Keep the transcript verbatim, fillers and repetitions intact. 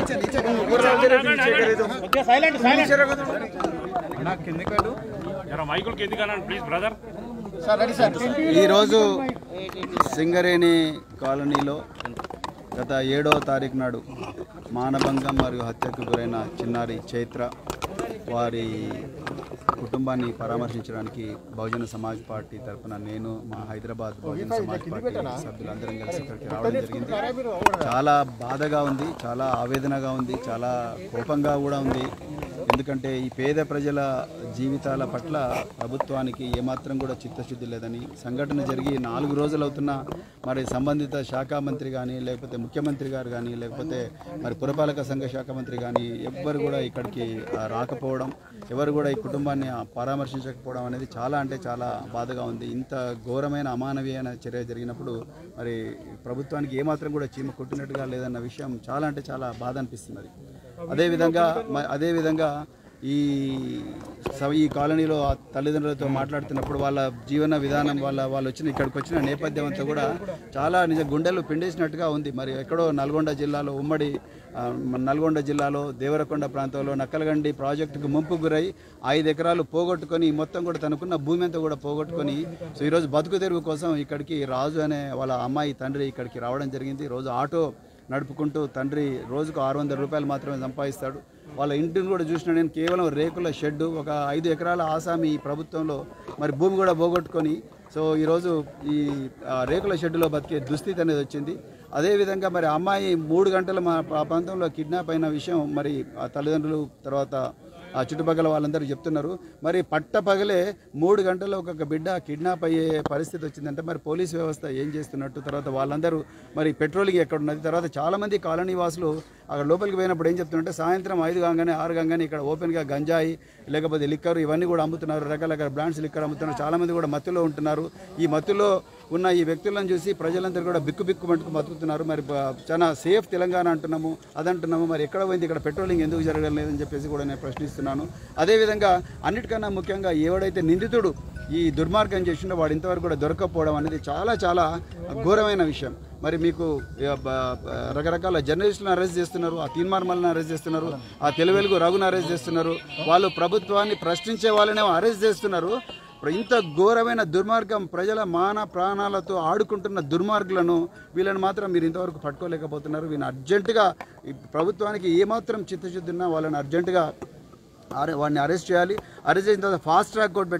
ఈరోజు సింగరేణి కాలనీలో గత ఏడవ తారీఖు నాడు మానభంగం మరియు హత్యకు గురైన చిన్నారి చైత్ర వారి కుటుంబాన్ని పరామర్శించడానికి బహుజన సమాజ్ పార్టీ తరఫున నేను మా హైదరాబాద్ బహుజన సమాజ్ పార్టీ సభ్యులందరం కలిసి ఇక్కడికి రావడం జరిగింది. చాలా బాధగా ఉంది, చాలా ఆవేదనగా ఉంది, చాలా కోపంగా కూడా ఉంది. ఎందుకంటే ఈ పేద ప్రజల జీవితాల పట్ల ప్రభుత్వానికి ఏమాత్రం కూడా చిత్తశుద్ధి లేదని, సంఘటన జరిగి నాలుగు రోజులు అవుతున్నా మరి సంబంధిత శాఖ మంత్రి కానీ లేకపోతే ముఖ్యమంత్రి గారు కానీ లేకపోతే మరి పురపాలక సంఘ శాఖ మంత్రి కానీ ఎవ్వరు కూడా ఇక్కడికి రాకపోవడం, ఎవరు కూడా ఈ కుటుంబాన్ని పరామర్శించకపోవడం అనేది చాలా అంటే చాలా బాధగా ఉంది. ఇంత ఘోరమైన అమానవీయమైన చర్య జరిగినప్పుడు మరి ప్రభుత్వానికి ఏమాత్రం కూడా చీమ కొట్టినట్టుగా లేదన్న విషయం చాలా అంటే చాలా బాధ అనిపిస్తున్నది. అదేవిధంగా అదేవిధంగా ఈ ఈ కాలనీలో తల్లిదండ్రులతో మాట్లాడుతున్నప్పుడు వాళ్ళ జీవన విధానం వాళ్ళ వాళ్ళు వచ్చిన ఇక్కడికి వచ్చిన నేపథ్యం అంతా కూడా చాలా నిజ గుండెలు పిండేసినట్టుగా ఉంది. మరి ఎక్కడో నల్గొండ జిల్లాలో ఉమ్మడి నల్గొండ జిల్లాలో దేవరకొండ ప్రాంతంలో నక్కలగండి ప్రాజెక్టుకు ముంపు గురై ఐదు ఎకరాలు పోగొట్టుకొని మొత్తం కూడా తనకున్న భూమి అంతా కూడా పోగొట్టుకొని సో ఈరోజు బతుకు తెరువు కోసం ఇక్కడికి రాజు అనే వాళ్ళ అమ్మాయి తండ్రి ఇక్కడికి రావడం జరిగింది. రోజు ఆటో నడుపుకుంటూ తండ్రి రోజుకు ఆరు వందల రూపాయలు మాత్రమే సంపాదిస్తాడు. వాళ్ళ ఇంటిని కూడా చూసిన నేను కేవలం రేకుల షెడ్డు ఒక ఐదు ఎకరాల ఆసామి ప్రభుత్వంలో మరి భూమి కూడా పోగొట్టుకొని సో ఈరోజు ఈ రేకుల షెడ్డులో బతికే దుస్థితి అనేది వచ్చింది. అదేవిధంగా మరి అమ్మాయి మూడు గంటల మా ప్రాంతంలో కిడ్నాప్ అయిన విషయం మరి ఆ తల్లిదండ్రులు తర్వాత ఆ చుట్టుపక్కల వాళ్ళందరూ చెప్తున్నారు. మరి పట్టపగలే మూడు గంటల్లో ఒక బిడ్డ కిడ్నాప్ అయ్యే పరిస్థితి వచ్చిందంటే మరి పోలీస్ వ్యవస్థ ఏం చేస్తున్నట్టు, తర్వాత వాళ్ళందరూ మరి పెట్రోలింగ్ ఎక్కడ ఉన్నది, తర్వాత చాలామంది కాలనీ వాసులు అక్కడ లోపలికి పోయినప్పుడు ఏం చెప్తున్నారంటే సాయంత్రం ఐదు కాగానే ఆరు కాగానే ఇక్కడ ఓపెన్గా గంజాయి లేకపోతే లిక్కర్ ఇవన్నీ కూడా అమ్ముతున్నారు, రకరకాల బ్రాండ్స్ లిక్కర్ అమ్ముతున్నారు. చాలామంది కూడా మత్తులో ఉంటున్నారు. ఈ మత్తులో ఉన్న ఈ వ్యక్తులను చూసి ప్రజలందరూ కూడా బిక్కు బిక్కు మట్టుకు బతుకుతున్నారు. మరి చాలా సేఫ్ తెలంగాణ అంటున్నాము, అదంటున్నాము, మరి ఎక్కడ పోయింది ఇక్కడ పెట్రోలింగ్ ఎందుకు జరగడం లేదని చెప్పేసి కూడా నేను ప్రశ్నిస్తున్నాను. అదేవిధంగా అన్నిటికన్నా ముఖ్యంగా ఎవడైతే నిందితుడు ఈ దుర్మార్గం చేసిండో వాడు ఇంతవరకు కూడా దొరకకపోవడం అనేది చాలా చాలా ఘోరమైన విషయం. మరి మీకు రకరకాల జర్నలిస్టులను అరెస్ట్ చేస్తున్నారు, ఆ తీన్మార్మల్ని అరెస్ట్ చేస్తున్నారు, ఆ తెలువెలుగు రఘుని అరెస్ట్ చేస్తున్నారు, వాళ్ళు ప్రభుత్వాన్ని ప్రశ్నించే వాళ్ళనే అరెస్ట్ చేస్తున్నారు. ఇంత ఘోరమైన దుర్మార్గం ప్రజల మాన ప్రాణాలతో ఆడుకుంటున్న దుర్మార్గులను వీళ్ళని మాత్రం మీరు ఇంతవరకు పట్టుకోలేకపోతున్నారు. వీళ్ళని అర్జెంటుగా ప్రభుత్వానికి ఏమాత్రం చిత్తశుద్ధి ఉన్నా వాళ్ళని అర్జెంటుగా వాడిని అరెస్ట్ చేయాలి. అరెస్ట్ చేసిన తర్వాత ఫాస్ట్ ట్రాక్ కోర్టు